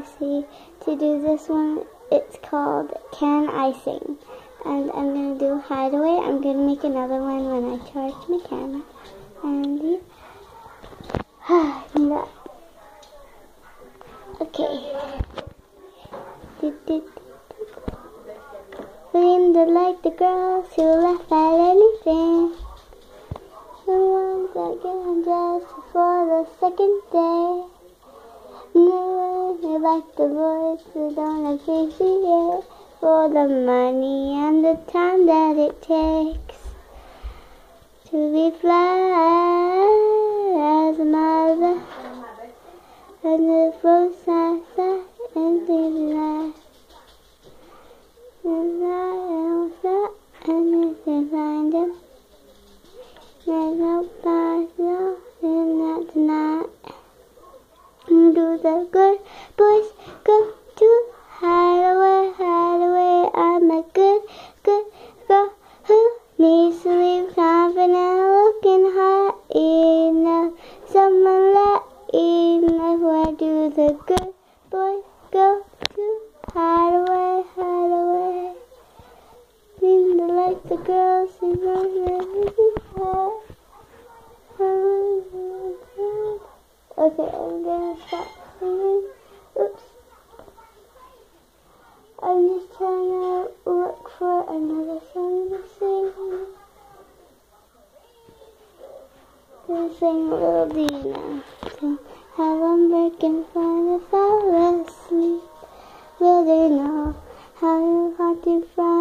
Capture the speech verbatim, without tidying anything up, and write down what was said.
Jessie to do this one. It's called Can I Sing? And I'm going to do Hideaway. I'm going to make another one when I charge my camera. And no. Okay. Seemed to like the girls who laugh at anything. The ones that get undressed for the second day. No one who like the boys who don't appreciate for the money and the time that it takes to be fly as a mother. And the first I sat and did that. And I am fat and you can find him. There's no myself in that tonight. Do the good boys go to Hideaway, Hideaway? I'm a good, good girl who needs to leave confident, looking hot enough. Someone let me know where do the good boys go to Hideaway, Hideaway? Seem to like the girls who don't know. Okay, I'm gonna stop singing. Oops. I'm just trying to look for another song to sing. I'm gonna sing a little bit now. So, how I'm breaking fun if I fall asleep. Will they know how you hard to find?